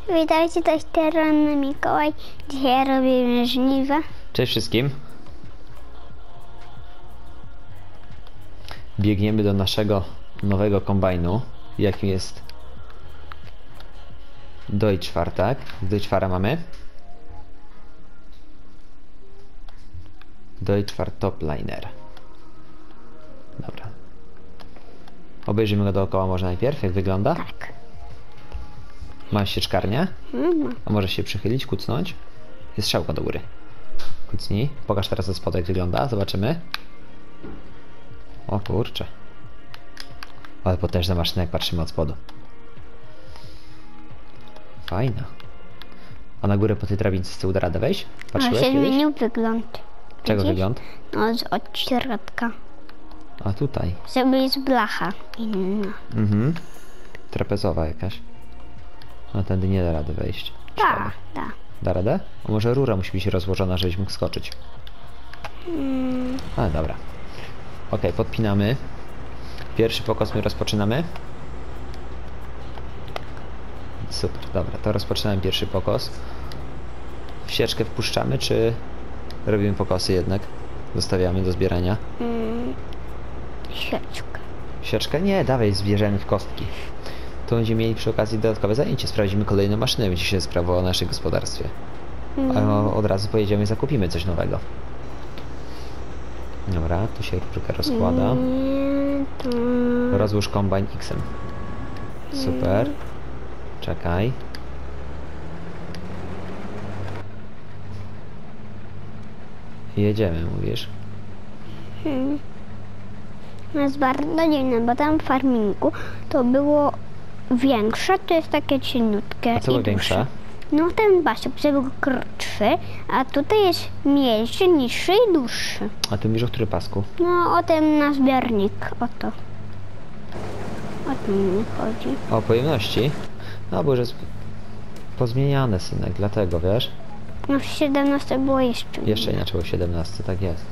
Witajcie, to jest Ranny Mikołaj. Dzisiaj robimy żniwa. Cześć wszystkim. Biegniemy do naszego nowego kombajnu, jakim jest Deutschfar, tak? Z Deutschfara mamy Deutschfar Topliner. Dobra. Obejrzymy go dookoła może najpierw, jak wygląda. Tak. Ma sieczkarnię? A możesz się przychylić, kucnąć? Jest strzałka do góry. Kucnij. Pokaż teraz ze spodu, jak wygląda. Zobaczymy. O kurczę. Ale potężna maszyna, jak patrzymy od spodu. Fajna. A na górę po tej drabince z tyłu da radę wejść? Patrzyłeś się kiedyś? zmienił wygląd. Czego Widzisz? wygląd? No, od środka. A tutaj. Żeby jest blacha inna. Mhm. Trapezowa jakaś. No tędy nie da rady wejść. Tak, tak. Da radę? A może rura musi być rozłożona, żebyś mógł skoczyć. Ale dobra. Ok, podpinamy. Pierwszy pokos my rozpoczynamy. Super, dobra, to rozpoczynamy pierwszy pokos. W sieczkę wpuszczamy, czy robimy pokosy jednak? Zostawiamy do zbierania. Sieczka. Sieczkę? Nie, dawaj, zbierzemy w kostki. To będziemy mieli przy okazji dodatkowe zajęcie. Sprawdzimy kolejne maszyny, będzie się sprawowało o naszym gospodarstwie. A od razu pojedziemy i zakupimy coś nowego. Dobra, tu się rurka rozkłada. Rozłóż kombajn X-em. Super. Czekaj. Jedziemy, mówisz? No jest bardzo dziwne, bo tam w farmingu to było większe, to jest takie cieniutkie. A co było większe? No ten basiok był krótszy, a tutaj jest mniejszy, niższy i dłuższy. A ty mówisz o którym pasku? No o ten na zbiornik, o to. O tym mi chodzi. O pojemności? No bo już jest pozmieniane, synek, dlatego, wiesz? No w 17 było jeszcze. Jeszcze inaczej było w 17, tak jest.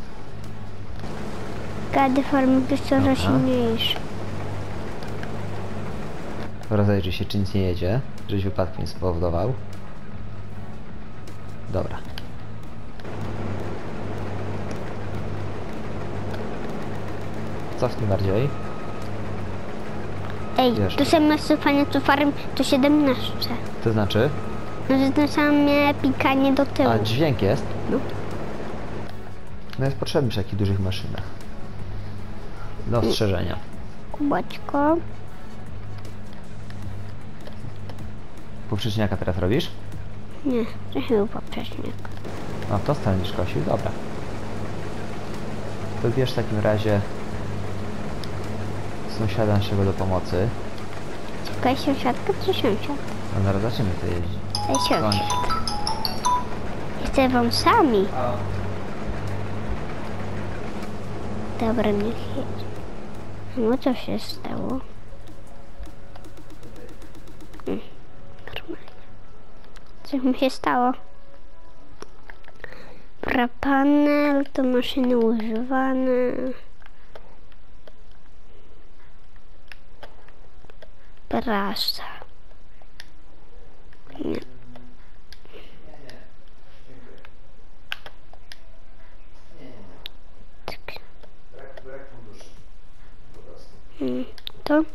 Każdy farming jest coraz Dobra. mniejszy. Rozejrzyj się, czy nic nie jedzie, żebyś wypadku nie spowodował. Dobra. Cofnij bardziej. Ej, Wiesz. tu są fajne co farm to 17. To znaczy? No że to samie pikanie do tyłu. A dźwięk jest? No. No jest potrzebny przy takich dużych maszynach. Do ostrzeżenia. Kubeczko. Poprzeczniaka teraz robisz? Nie, to chyba poprzecznik. A to staniesz kosił? Dobra. To bierz w takim razie sąsiada naszego do pomocy. Czekaj, sąsiadka czy sąsiad? A zaraz zobaczymy, to jeździ. Ej, Koń. sąsiad. Chcę wam sami. Dobra, niech jedzie. No co się stało? Normalnie. Co mi się stało? Prapanel to maszyny używane. Prasa. Nie. Tak. To?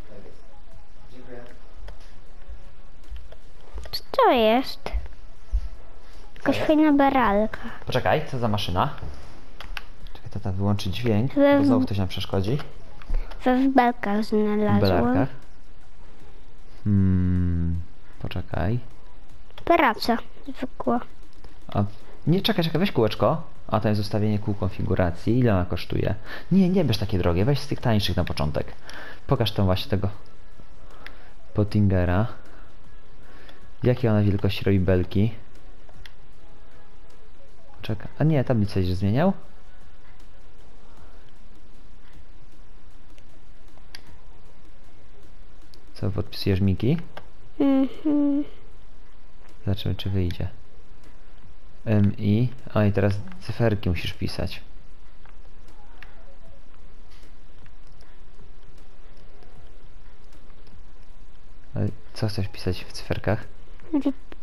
Co to jest? Jakaś fajna baralka. Poczekaj, co za maszyna? Czekaj, tata wyłączy dźwięk, We- bo znowu ktoś nam przeszkodzi. We belkach W znalazłam. belarkach. Poczekaj. Praca zwykła. A, nie, czekaj, weź kółeczko. A to jest ustawienie kół konfiguracji. Ile ona kosztuje? Nie bierz takie drogie, weź z tych tańszych na początek. Pokaż tam właśnie tego Pottingera. Jakie ona wielkości robi belki? Czekaj, a nie, tablicę już zmieniał? Co, podpisujesz Miki? Zobaczymy, czy wyjdzie. MI. A i teraz cyferki musisz pisać. Ale co chcesz pisać w cyferkach?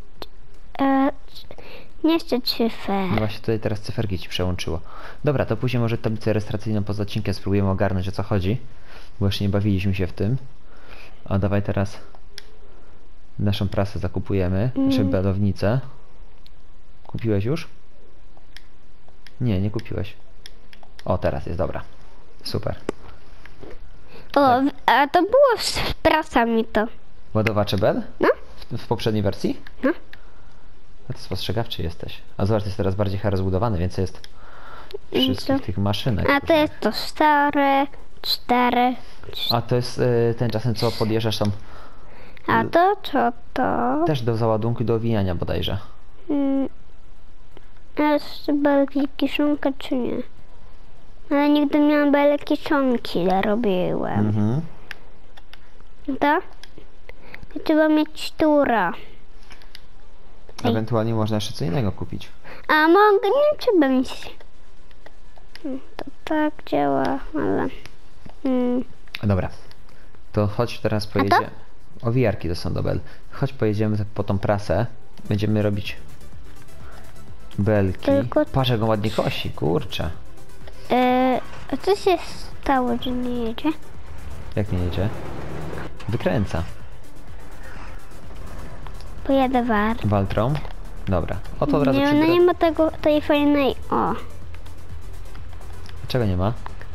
Nie chcę cyfer. No właśnie tutaj teraz cyferki ci przełączyło. Dobra, to później może tablicę rejestracyjną poza odcinkiem spróbujemy ogarnąć, o co chodzi. Bo jeszcze nie bawiliśmy się w tym. A dawaj teraz naszą prasę zakupujemy. Naszą balownicę. Kupiłeś już? Nie kupiłeś. O, teraz jest, dobra. Super. O, a to było z prasami to. Ładowacze Bell? No? W poprzedniej wersji? No. A to spostrzegawczy jesteś. A zobacz, to jest teraz bardziej rozbudowany, więc jest wszystkich tych maszynek. A to jest to stare, 4. A to jest ten czasem, co podjeżdżasz tam A to co to? też do załadunku i do owijania bodajże. A jest belki kiszonka czy nie? Ale nigdy miałam bele kiszonki, robiłem. Mhm. To? I trzeba mieć tura. Ewentualnie można jeszcze co innego kupić. A mogę, nie trzeba mieć. To tak działa, ale... Dobra. To chodź teraz pojedziemy. Owijarki to są do Bell. Chodź pojedziemy po tą prasę. Będziemy robić belki. Tylko- Patrz, jak on ładnie kosi, kurczę. A co się stało, że nie jedzie? Jak nie jedzie? Wykręca. Pojadę war. Waltrą. Dobra. O to od razu Nie, no nie ma tej fajnej... O. Czego nie ma?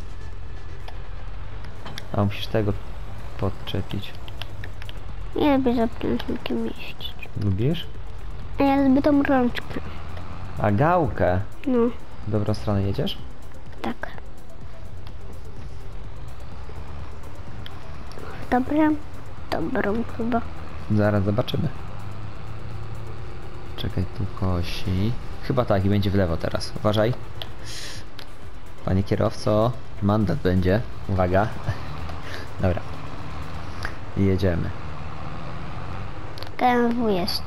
A musisz tego podczepić. Ja lubię za prężnikiem jeździć. Lubisz? A ja lubię tą rączkę. A gałkę. No, W dobrą stronę jedziesz? tak. Dobra. Dobrą chyba. Zaraz zobaczymy. Czekaj, tu kosi. Chyba tak i będzie w lewo teraz. Uważaj. Panie kierowco, mandat będzie. Uwaga. Dobra. I jedziemy. KMW jest.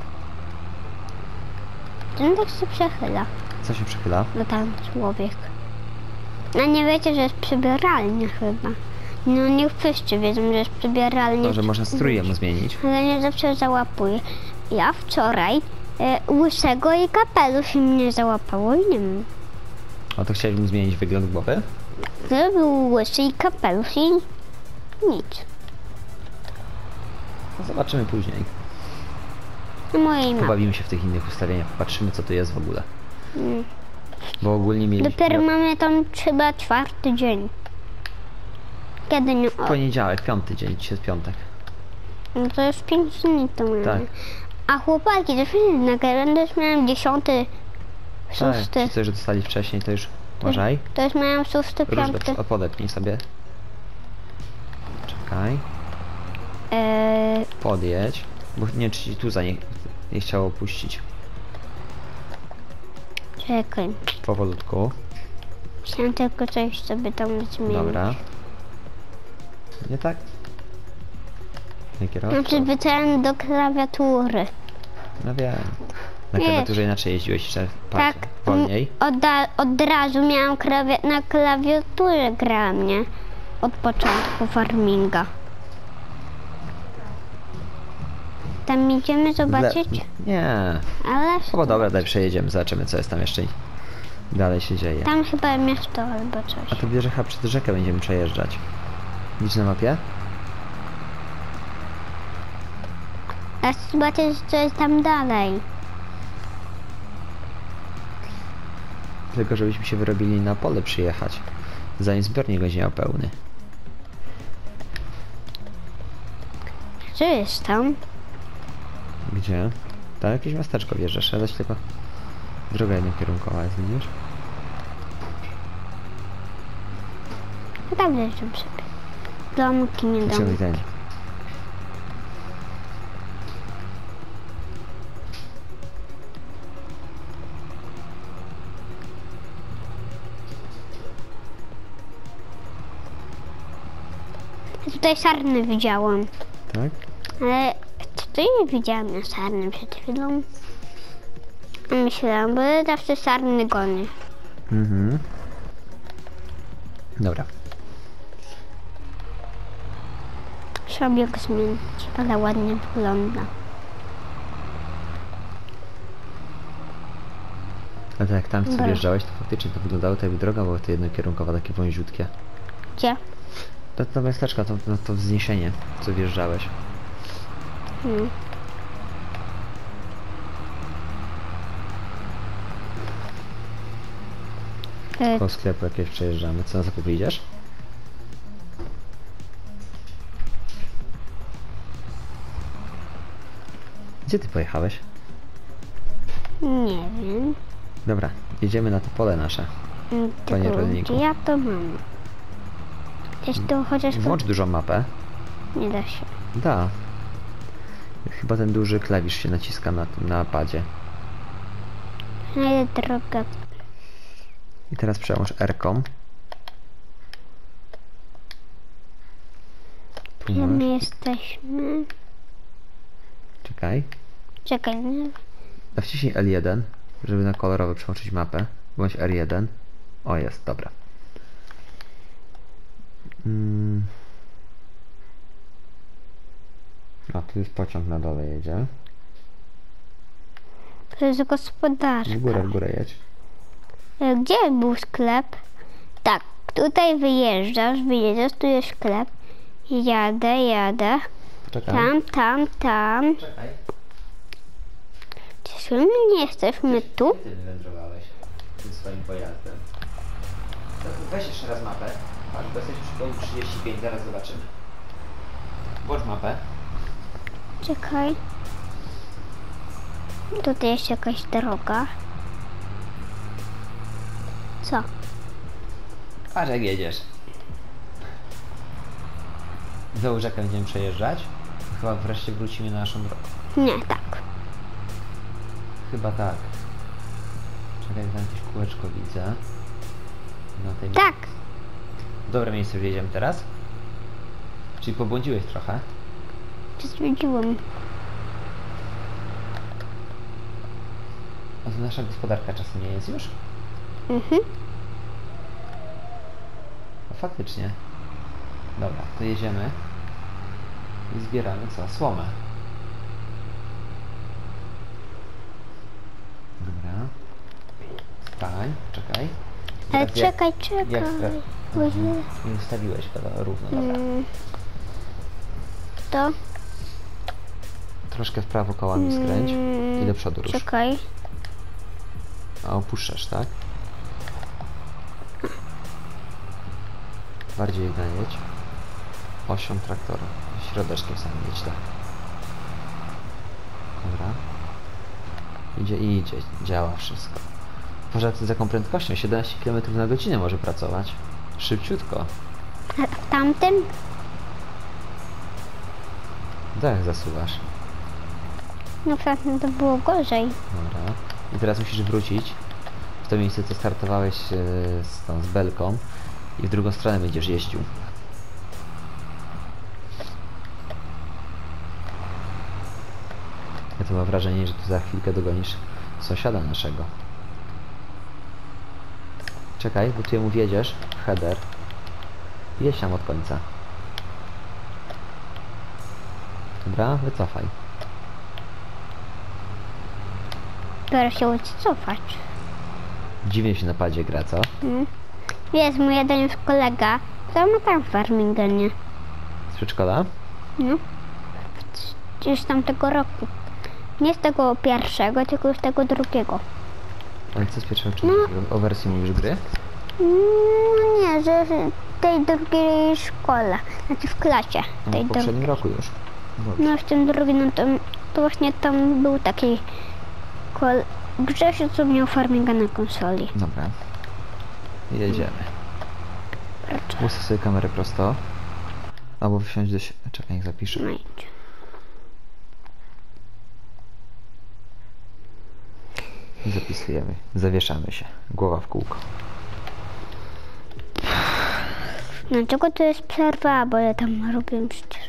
Ten tak się przechyla. Co się przychyla? No tam człowiek. No nie wiecie, że jest przybieralnia chyba. No nie wszyscy wiedzą, że jest przybieralnia. Może można strój mu zmienić. Ale nie zawsze załapuje. Ja wczoraj łysego i kapelusz i mnie załapało i nie wiem. A to chciałeś mu zmienić wygląd głowy? To był łysy i kapelusz i nic. No zobaczymy później. Na mojej mapie. Pobawimy się w tych innych ustawieniach. Popatrzymy, co tu jest w ogóle. Bo ogólnie mieliśmy... Dopiero mamy tam chyba 4. dzień. Kiedy nie... O, Poniedziałek, 5. dzień, dzisiaj jest piątek. no to już 5 dni to mamy. Tak. A chłopaki, też jednak, ja też miałem 10. 6. Tak, ci coś, że dostali wcześniej, to już uważaj. To już miałem 6, 5. Różne, podepnij sobie. Czekaj. Podjedź. Bo nie wiem, czy ci tu za nie chciało puścić. Czekaj. Powolutku. Chciałem tylko coś sobie tam zmienić. Dobra. Nie tak? Nie Ja kierowca? przyzwyczaiłem do klawiatury. No wiem. Na Nie. klawiaturze inaczej jeździłeś jeszcze Tak. wolniej. Od razu miałam na klawiaturę grałem, nie? Od początku farminga. Tam idziemy zobaczyć? Nie. Ale Chyba dobra, daj przejedziemy, zobaczymy co jest tam jeszcze i dalej się dzieje. tam chyba miasto albo A coś. to widzę, że chyba przez rzekę będziemy przejeżdżać. Widzisz na mapie? A zobaczyć co jest tam dalej. Tylko żebyśmy się wyrobili na pole przyjechać, zanim zbiornik będzie miał pełny. Co jest tam? Gdzie? Tam jakieś miasteczko wjeżdżasz, ja zaś tylko droga jednokierunkowa jest, widzisz? No tam leżą sobie. Domki, nie Do domki. widzenia. Tutaj sarny widziałam. Tak? Ale tutaj nie widziałam na sarny przed chwilą. A myślałam, bo zawsze sarny goni. Mhm. Dobra. Trzeba go zmienić, ale ładnie wygląda. A tak jak tam co Dobra. wjeżdżałeś, to faktycznie to wyglądało tak jakby droga była to jednokierunkowa, takie wąziutkie. Gdzie? To miasteczka, to wzniesienie, co wjeżdżałeś. Hmm. Koło sklepu jakieś przejeżdżamy. Co na zakupy idziesz? Gdzie ty pojechałeś? Nie wiem. Dobra, jedziemy na to pole nasze. Panie Tylko rolniku. gdzie ja to mam? Gdzieś tu chociaż... Włącz dużą mapę. Nie da się. Da. Chyba ten duży klawisz się naciska na tym napadzie. Ale droga. I teraz przełącz R-kom. Tu Gdzie masz. my jesteśmy? Czekaj. Czekaj, nie? A wciśnij L1, żeby na kolorowo przełączyć mapę. Bądź R1. O, jest, dobra. A, tu jest pociąg na dole jedzie. To jest gospodarka. W górę jedź. Gdzie był sklep? Tak, tutaj wyjeżdżasz, tu jest sklep. Jadę. Poczekaj. Tam. Czekaj. Czy my nie jesteśmy tu? Ty wywędrowałeś tym swoim pojazdem. Weź jeszcze raz mapę. Patrz, bo jesteś przy koło 35, zaraz zobaczymy. Włącz mapę. Czekaj. Tutaj jest jakaś droga. Co? Patrz jak jedziesz. Znowu rzekę będziemy przejeżdżać. Chyba wreszcie wrócimy na naszą drogę. Nie, tak. Chyba tak. Czekaj, tam jakieś kółeczko widzę. Na tej Tak. Dobre miejsce wjedziemy teraz. Czyli pobłądziłeś trochę. Stwierdziłam. A to nasza gospodarka czasem nie jest już? Mhm. No faktycznie. Dobra, to jedziemy. I zbieramy co? Słomę. Dobra. Stań, czekaj. Ale Teraz jak- czekaj. Jak Bo Mhm. Nie ustawiłeś go równo, dobra. To? Troszkę w prawo kołami skręć i do przodu rusz. Czekaj. A opuszczasz, tak? Bardziej najedź. Osią traktora. Środeczkiem sam jedź, tak. Dobra. Idzie. Działa wszystko. Może z jaką prędkością? 17 km na godzinę może pracować. Szybciutko. A w tamtym? Tak, zasuwasz. No w tamtym to było gorzej. Dobra. I teraz musisz wrócić w to miejsce, co startowałeś z belką i w drugą stronę będziesz jeździł. Ja to mam wrażenie, że tu za chwilkę dogonisz sąsiada naszego. Czekaj, bo ty mu wjedziesz. Header. Jedź tam od końca. Dobra, wycofaj. Biorę się cofać. Dziwnie się na padzie gra, co? Jest mój jeden już kolega, który ma tam farmingę, nie? Z przedszkola? No. Już z tamtego roku. Nie z tego pierwszego, tylko z tego drugiego. Ale co z pierwszego czytania? O wersji mówisz gry? No nie, że w tej drugiej szkole, znaczy w klasie. No, Tej w poprzednim roku już. Dobrze. No w tym drugim, no to właśnie tam był taki Grzesiu, co miał farminga na konsoli. Dobra. Jedziemy. Ustaw sobie kamerę prosto. Albo wsiąść do... Czekaj, niech zapiszę. No idź. I zapisujemy. Zawieszamy się. Głowa w kółko. Dlaczego to jest przerwa? Bo ja tam robię przecież.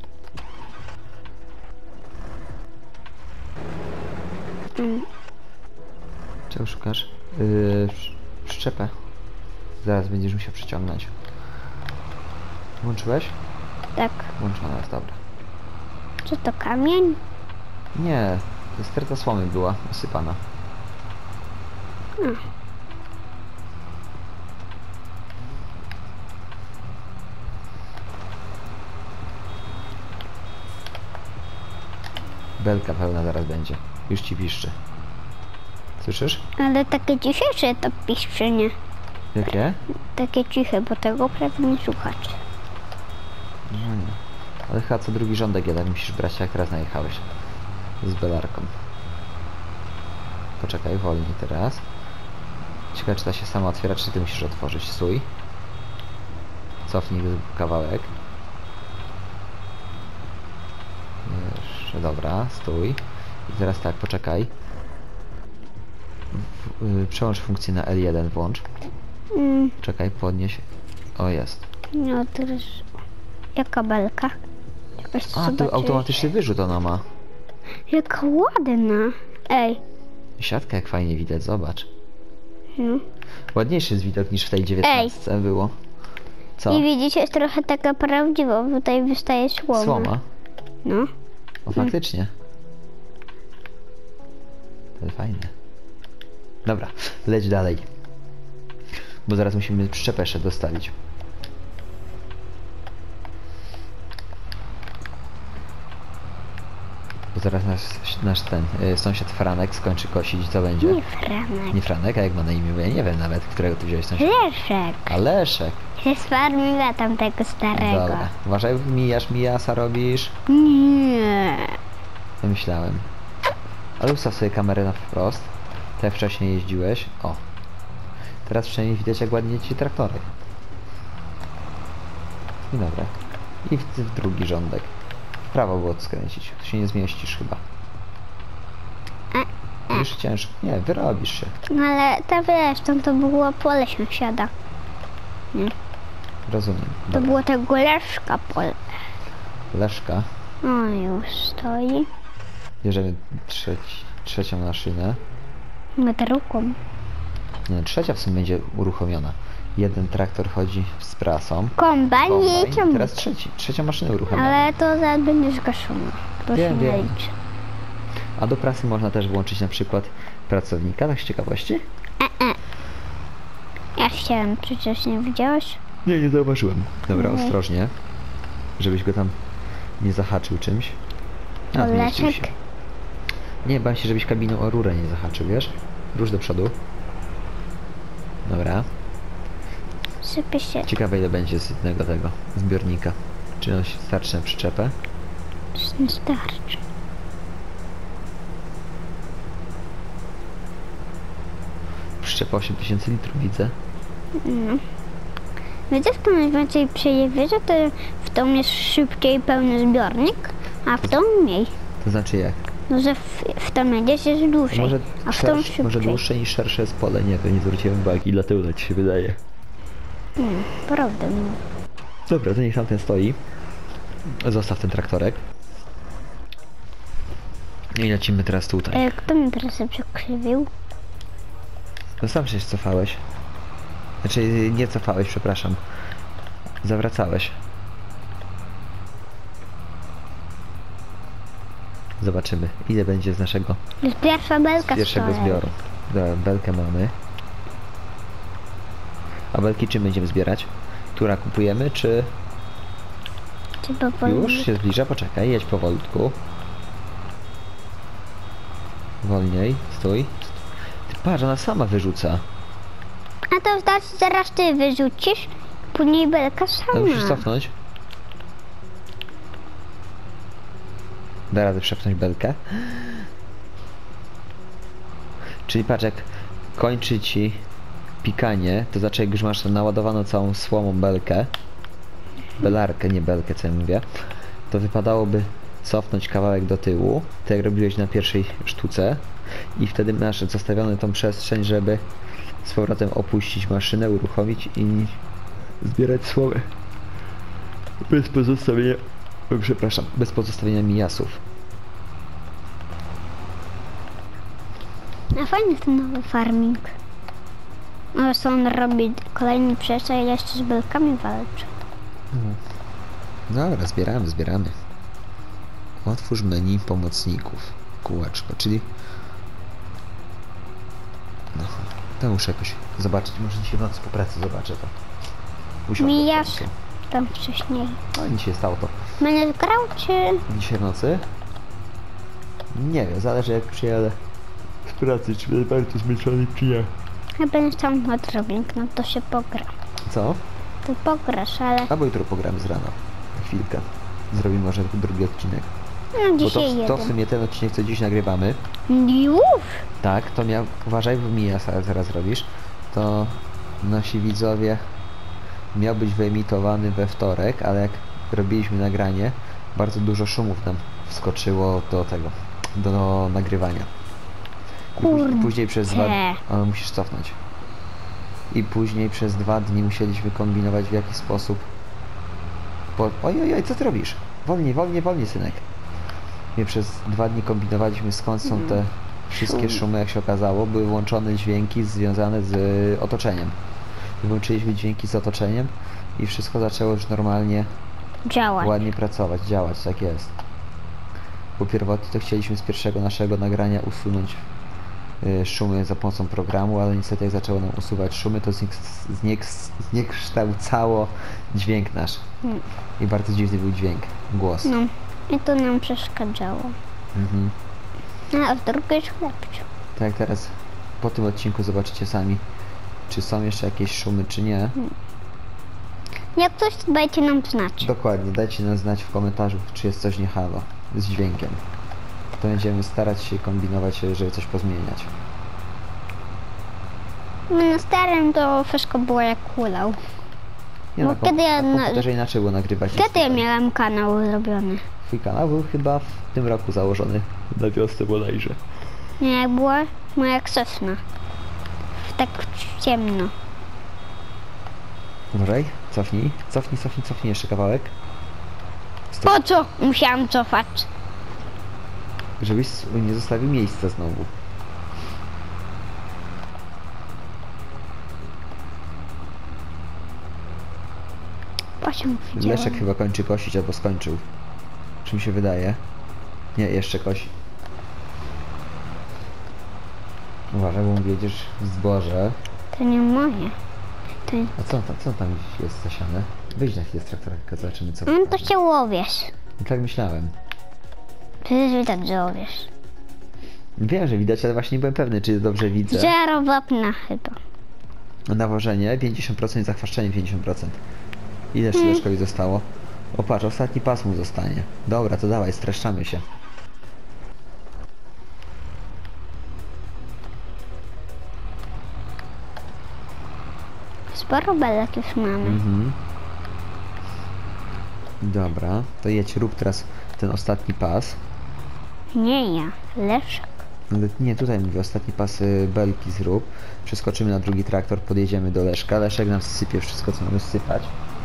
Czego szukasz? Przyczepę. Zaraz będziesz musiał przyciągnąć. Włączyłeś? Tak. Włączona jest, dobra. Co to, kamień? Nie, to sterta słomy była usypana. Belka pełna zaraz będzie. Już ci piszczy. Słyszysz? Ale takie cichsze to piszczenie. Jakie? Takie ciche, bo tego prawie nie słuchać. No nie. Ale chyba co drugi rządek jeden musisz brać, jak raz najechałeś. Z belarką. Poczekaj, wolniej teraz. Ciekawe, czy ta się sama otwiera, czy ty musisz otworzyć. Stój. Cofnij kawałek. Jeszcze, dobra, stój. I teraz tak, poczekaj. Przełącz funkcję na L1, włącz. Czekaj, podnieś. O, jest. No teraz... Jaka belka? Jakaś A, to automatyczny wyrzut ona ma. Jaka ładna. Ej. Siatka jak fajnie widać, zobacz. No. Ładniejszy jest widok niż w tej 19 było. Co? I widzicie, jest trochę taka prawdziwa, bo tutaj wystaje słoma. Słoma? No. O, faktycznie. To jest fajne. Dobra, leć dalej. Bo zaraz musimy przyczepę jeszcze dostawić. Bo zaraz nasz sąsiad Franek skończy kosić, co będzie? Nie Franek. Nie Franek, a jak ma na imię? Bo ja nie wiem nawet, którego ty wziąłeś sąsiada. Leszek. A Leszek. Się sfarmiła tamtego starego. Dobra, uważaj, mijasa robisz. Nie. No myślałem. Ale ustaw sobie kamerę na wprost. Tak jak wcześniej jeździłeś. O. Teraz przynajmniej widać, jak ładnie ci traktory. I dobra. I w drugi rządek. W prawo było skręcić. Tu się nie zmieścisz chyba. Już ciężko. Nie, wyrobisz się. No ale ta wiesz, tam to było pole sąsiada. Rozumiem. To Dobra. było tego Leszka pole. Leszka. O, już stoi. Bierzemy trzecią maszynę. Metrówką. Nie, trzecia w sumie będzie uruchomiona. Jeden traktor chodzi z prasą. Kombajn Kombajn. jedzie. Teraz trzecia maszyna uruchomiona. Ale to zaraz będzie zgaszone. To Wiem, się nie wiem. liczy. A do prasy można też włączyć na przykład pracownika, tak z ciekawości? Ja chciałem, przecież nie widziałeś? Nie zauważyłem. Dobra, Nie. ostrożnie. Żebyś go tam nie zahaczył czymś. A, zmieścił się. Leszek? Nie, bałem się, żebyś kabiną o rurę nie zahaczył, wiesz? Rusz do przodu. Dobra. Sypie się. Ciekawe, ile będzie z jednego tego zbiornika. Czy on się starczy na przyczepę? Nie starczy. Przyczepa 8000 litrów, widzę. No. Widzę, w tą więcej przejewie, że to w tą jest szybciej pełny zbiornik, a w tą mniej. To znaczy jak? No, że w tą jedziesz jest dłużej, Może, a w tą może szybciej. dłuższe niż szersze jest pole, nie wiem, nie zwróciłem uwagi, dlatego tak ci się wydaje. Prawda. No. Dobra, to niech tam ten stoi. Zostaw ten traktorek. I lecimy teraz tutaj. Kto mi trasę przekrzywił? No sam się cofałeś. Znaczy, nie cofałeś, przepraszam. Zawracałeś. Zobaczymy, ile będzie z naszego To jest pierwsza belka pierwszego stoi. zbioru. Dobra, belkę mamy. A belki czym będziemy zbierać? Która kupujemy, czy... Czy powoli? Już się zbliża, poczekaj, jedź powolutku. Wolniej, stój. Ty patrz, ona sama wyrzuca. A to znaczy, zaraz ty wyrzucisz, później belka No sama. musisz cofnąć. Da radę przepchnąć belkę. Czyli patrz, jak kończy ci pikanie, to znaczy jak już masz naładowaną całą słomą belkę, belarkę, nie belkę, co ja mówię, to wypadałoby cofnąć kawałek do tyłu, tak jak robiłeś na pierwszej sztuce, i wtedy masz zostawioną tą przestrzeń, żeby z powrotem opuścić maszynę, uruchomić i zbierać słomę bez pozostawienia, przepraszam, bez pozostawienia mijasów. A fajny ten nowy farming. No, co on robi kolejny przestrzeń, ile jeszcze z belkami walczy. Dobra, zbieramy. Otwórz menu pomocników. Kółeczko, czyli... No. To muszę jakoś zobaczyć, może dzisiaj w nocy po pracy zobaczę to. Usiądę w Mijasz końcu. tam wcześniej. No nic się stało to. Będziesz grał, czy... Dzisiaj w nocy? Nie wiem, zależy jak przyjadę z pracy, czy będę bardzo zmęczony, czy nie. Jak będziesz tam odrobink, no to się pogra. Co? To pograsz, ale... Albo jutro pogramy z rana. Na chwilkę. Zrobimy może drugi odcinek. No Bo dzisiaj to w jeden. sumie ten odcinek, co dziś nagrywamy, Już? tak, to miał, uważaj, bo mi zaraz robisz, to nasi widzowie miał być wyemitowany we wtorek, ale jak robiliśmy nagranie, bardzo dużo szumów nam wskoczyło do tego, do nagrywania. I później przez ale musisz cofnąć. I później przez 2 dni musieliśmy kombinować w jaki sposób. Oj, co ty robisz? Wolniej, synek. My przez 2 dni kombinowaliśmy, skąd są te wszystkie szumy, jak się okazało. Były włączone dźwięki związane z otoczeniem. Wyłączyliśmy dźwięki z otoczeniem i wszystko zaczęło już normalnie ładnie pracować, działać, tak jest. Bo pierwotnie to chcieliśmy z pierwszego naszego nagrania usunąć szumy za pomocą programu, ale niestety jak zaczęło nam usuwać szumy, to zniekształcało dźwięk nasz. I bardzo dziwny był dźwięk, głos. No, i to nam przeszkadzało. A z drugiej jest lepsze. Tak jak teraz po tym odcinku zobaczycie sami, czy są jeszcze jakieś szumy, czy nie. Jak coś, to dajcie nam znać. Dokładnie, dajcie nam znać w komentarzu, czy jest coś nie halo z dźwiękiem. To będziemy starać się kombinować, żeby coś pozmieniać. My na starym to wszystko było jak kulał. Nie, Bo na kiedy ja komputerze inaczej było nagrywać. Kiedy ja miałem kanał zrobiony? Twój kanał był chyba w tym roku założony, na wiosnę bodajże. Nie, jak była moja sosna. Tak ciemno. Uważaj, cofnij jeszcze kawałek. Po co musiałam cofać? Żebyś nie zostawił miejsca znowu. Leszek chyba kończy kosić albo skończył. Czy mi się wydaje? Nie, jeszcze kosi. Uważaj, bo wiedziesz zboże. To nie moje. To... A co tam jest zasiane? Wyjdź na chwilę z traktora, tylko zobaczymy co. No to się łowiesz. Tak myślałem. Przecież widać, że łowiesz. Wiem, że widać, ale właśnie nie byłem pewny, czy dobrze widzę. Zero wapna chyba. Nawożenie 50%, zachwaszczenie 50%. Ile jeszcze Leszkowi zostało? O patrz, ostatni pas mu zostanie. Dobra, to dawaj, streszczamy się. Sporo belek już mamy. Dobra, to jedź, rób teraz ten ostatni pas. Nie ja, Leszek. Nie, tutaj mówię, ostatni pas belki zrób. Przeskoczymy na drugi traktor, podjedziemy do Leszka. Leszek nam sypie wszystko, co mamy sypać.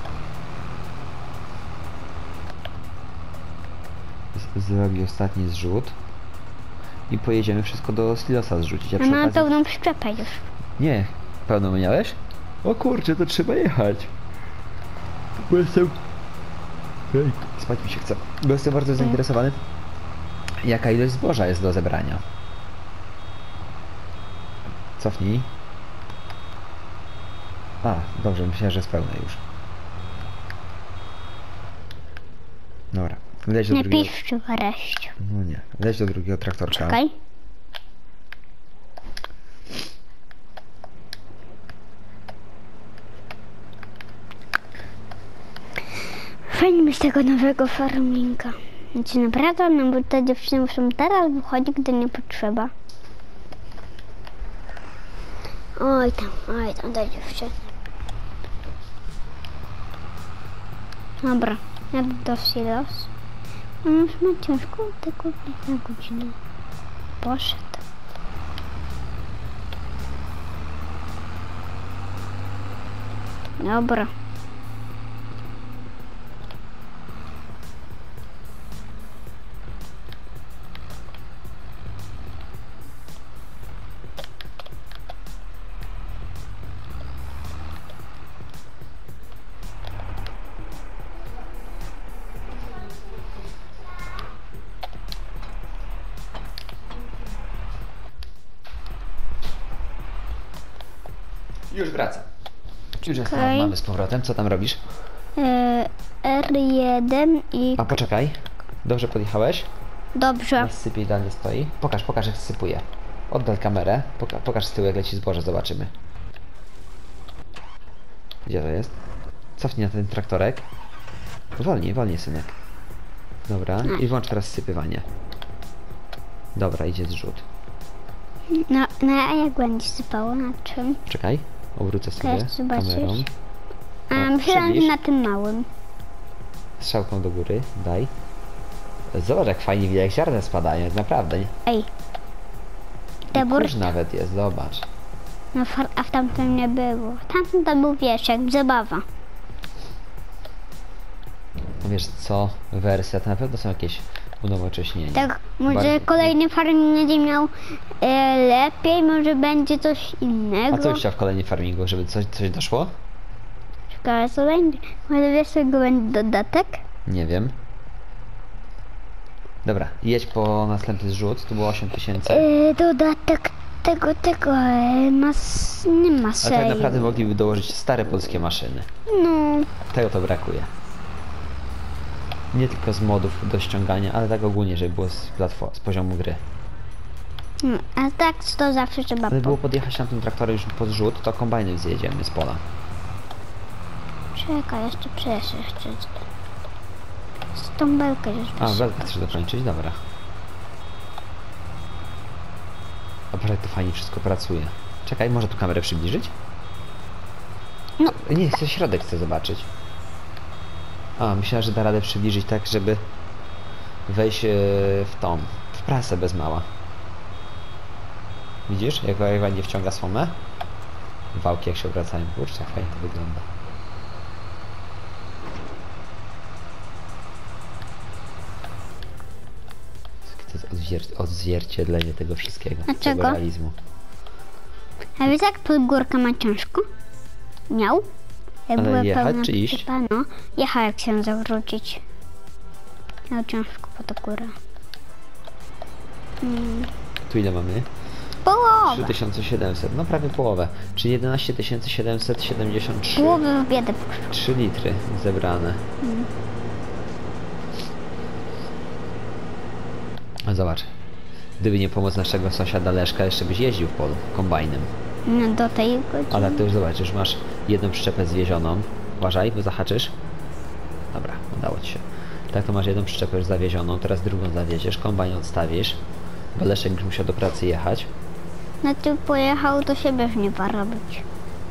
Zrobi ostatni zrzut. I pojedziemy wszystko do silosa zrzucić. A mam pełną przyczepę już. Nie, pełną miałeś? O kurczę, to trzeba jechać. Bo jestem... Ej, spać mi się chce. Bo jestem bardzo zainteresowany, jaka ilość zboża jest do zebrania. Cofnij. A, dobrze, myślałem, że jest pełne już. Dobra, leć do drugiego... Nie piszczy wreszcie. No nie, leć do drugiego traktorka. Czekaj. Fajnie mieć tego nowego farminga. Znaczy naprawdę, no bo te dziewczyny muszą teraz wychodzić, gdy nie potrzeba. Oj tam te dziewczyny. Dobra, jadę do silos. On już ma ciężko, tylko na godzinę. Poszedł. Dobra. Już wracam. Już Okej. mamy z powrotem. Co tam robisz? R1 i... A poczekaj. Dobrze podjechałeś? Dobrze. Sypie idealnie stoi. Pokaż jak sypuje. Oddal kamerę. Pokaż z tyłu jak leci zboże, zobaczymy. Gdzie to jest? Cofnij na ten traktorek. Wolniej, synek. Dobra, i włącz teraz sypywanie. Dobra, idzie zrzut. No a jak będzie sypało? Na czym? Czekaj, obrócę sobie Chcesz zobaczyć? kamerą. A, O, myślałam, że przybliż. na tym małym. Strzałką do góry, daj. Zobacz jak fajnie widać, jak ziarna spadają, jak naprawdę. Nie? Ej. I Debor, kurz nawet jest, zobacz. no, a w tamtym nie było. Tamten to był, wiesz, jak zabawa. No wiesz co, wersja, to na pewno są jakieś unowocześnienia. Tak, może Bardziej- kolejny farming będzie miał lepiej, może będzie coś innego. A co byś chciał w kolejnym farmingu, żeby coś doszło? Ciekawe co będzie. Może wiesz, czego będzie dodatek? Nie wiem. Dobra, jedź po następny zrzut, tu było 8000. Dodatek tego, nie ma Ale tak serii. naprawdę mogliby dołożyć stare polskie maszyny. No, Tego to brakuje. Nie tylko z modów do ściągania, ale tak ogólnie, żeby było z poziomu gry. a tak to zawsze trzeba Gdyby było podjechać na tym traktorem już pod zrzut, to kombajnem zjedziemy z pola. Czekaj, jeszcze z tą belkę już A, belkę chcesz dokończyć? Dobra. A patrz jak to fajnie wszystko pracuje. Czekaj, może tu kamerę przybliżyć? No. Nie, chcę środek chcę zobaczyć. A, myślałem, że da radę przybliżyć tak, żeby wejść w prasę bez mała. Widzisz, jak ładnie wciąga słomę? Wałki jak się obracają. Kurczę, jak fajnie to wygląda. To jest odzwierciedlenie tego wszystkiego. Dlaczego? Tego realizmu. A wiesz jak pod górkę ma ciężko? Miał? Jak Ale była jechać pełna czy iść? przypa, no. Jechał jak się zawrócić. Miał ciężko pod górę. Tu ile mamy? Połowę. 3700, no prawie połowę. Czyli 11773. Połowę w biedę. 3 litry zebrane. A zobacz. Gdyby nie pomoc naszego sąsiada Leszka, jeszcze byś jeździł w polu kombajnem. No do tej godziny. Ale to już zobacz, już masz jedną przyczepę zwiezioną. Uważaj, bo zahaczysz. Dobra, udało ci się. Tak, to masz jedną przyczepę już zawiezioną, teraz drugą zawieziesz, kombajn odstawisz. Bo Leszek już musiał do pracy jechać. No ty pojechał, to siebie już nie da robić.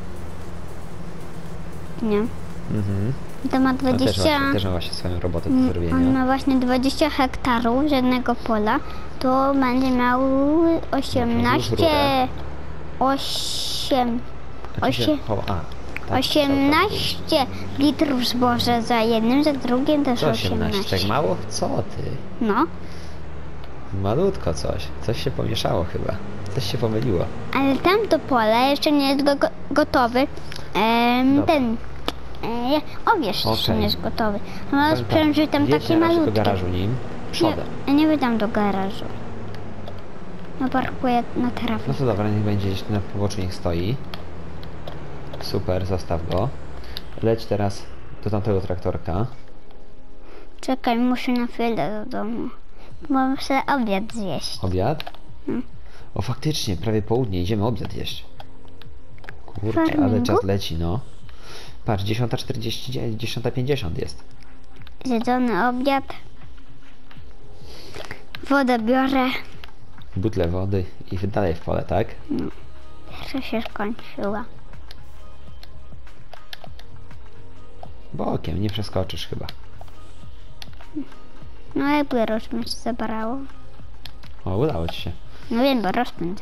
Nie. Mhm. To ma On 20... też ma właśnie swoją robotę do On zrobienia. ma właśnie 20 hektarów z jednego pola, to będzie miał 18... rurę. 8... Znaczy się 8... chowa- a, tak, 18 litrów zboża za jednym, za drugim też Co 18? 18. Tak mało? Co ty? No, Malutko coś. Coś się pomieszało chyba. Coś się pomyliło. ale tamto pole jeszcze nie jest gotowy. Dobra. Ten... Owierz jeszcze nie jest gotowy. No, Powiem sprzęt, że tam wjedź taki na razie malutki. do garażu nim. Przodem. Ja nie wydam do garażu. No parkuję na trawie. No to dobra, niech będzie gdzieś na poboczu, niech stoi. Super, zostaw go. Leć teraz do tamtego traktorka. Czekaj, muszę na chwilę do domu. Mam sobie obiad zjeść. Obiad? O faktycznie, prawie południe, idziemy obiad jeść. Kurczę, ale Farmingu? czas leci, no. Patrz, 10:40, 10:50 jest. Zjedzony obiad. Wodę biorę. Butle wody i dalej w pole, tak? Jeszcze się skończyła. Bokiem, nie przeskoczysz chyba. No jakby rozpęd się zabrało. O, udało ci się. No wiem, bo rozpęd.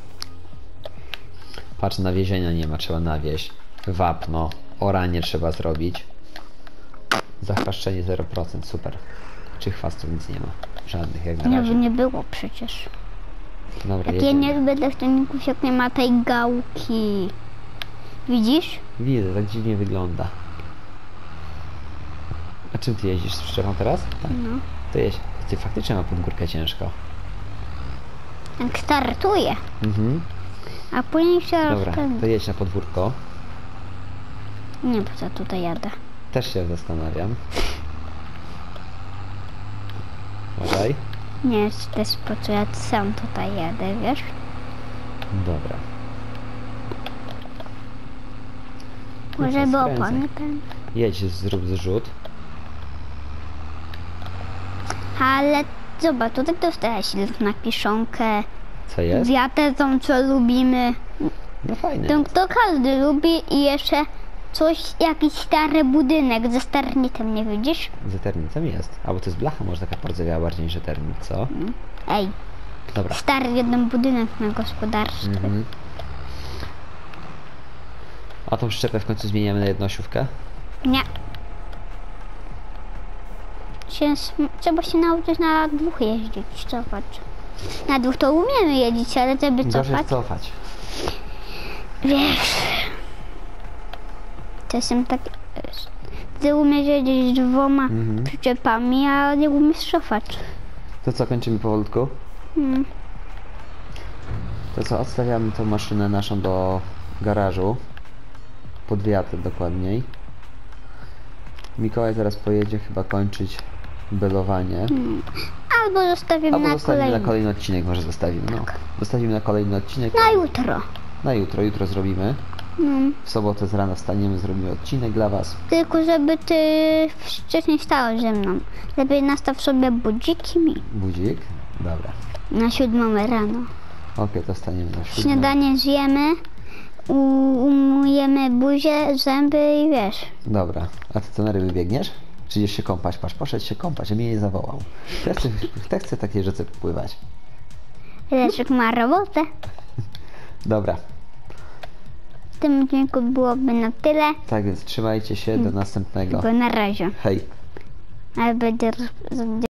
Patrz, nawiezienia nie ma, trzeba nawieźć. Wapno, oranie trzeba zrobić. Zachwaszczenie 0%, super. Czy chwastów nic nie ma? Żadnych jak na Nie, razie. nie było przecież. Dobra, Jak ja jedziemy. nie będę w tym jak nie ma tej gałki. Widzisz? Widzę, tak dziwnie wygląda. A czym ty jeździsz? Z przyczepą teraz? Tak. No. To jeźdź. Ty faktycznie ma pod górkę ciężko. Jak startuje. Mhm. A później się Dobra, to jedź na podwórko. Nie, po co tutaj jadę? Też się zastanawiam. Uważaj. Nie jest też po co ja sam tutaj jadę, wiesz? Dobra. Może by skręcaj. opony ten. Jedź, zrób zrzut. Ale zobacz, tutaj dostałeś na kiszonkę. Co jest? Wiatę tą, co lubimy. No fajnie. Tą, to każdy lubi i jeszcze coś, jakiś stary budynek ze sternitem, nie widzisz? Z eternicem jest. Albo to jest blacha, może taka pordzewiała bardziej niż eternit, co? Ej, Dobra. stary jeden budynek na gospodarstwie. Mhm. A tą przyczepę w końcu zmieniamy na jednosiówkę? Nie. Trzeba się nauczyć na dwóch jeździć, cofać. Na dwóch to umiemy jeździć, ale żeby Gorzej cofać, cofać. wiesz. Czasem tak, ty umiesz jeździć dwoma przyczepami, a nie umiesz cofać. To co, kończymy powolutku? Hmm. To co, odstawiamy tą maszynę naszą do garażu. Pod wiatr dokładniej. Mikołaj zaraz pojedzie chyba kończyć belowanie. Albo zostawimy Albo na zostawimy kolejny. na kolejny odcinek, może zostawimy. No. Zostawimy na kolejny odcinek. Na jutro. Na jutro, jutro zrobimy. W sobotę z rana wstaniemy, zrobimy odcinek dla was. Tylko żeby ty wcześniej stałeś ze mną. Lepiej nastaw sobie budziki mi. Budzik? Dobra. Na 7 rano. Okej, to staniemy na 7. Śniadanie zjemy, umyjemy buzię, zęby i wiesz. Dobra. A ty co, na ryby biegniesz? Czy idziesz się kąpać? Patrz, poszedł się kąpać, a mnie nie zawołał. Chcę takiej rzece pływać. Leszek ma robotę. Dobra. W tym odcinku byłoby na tyle. Tak więc trzymajcie się, do następnego. Tylko na razie. Hej. Ale będzie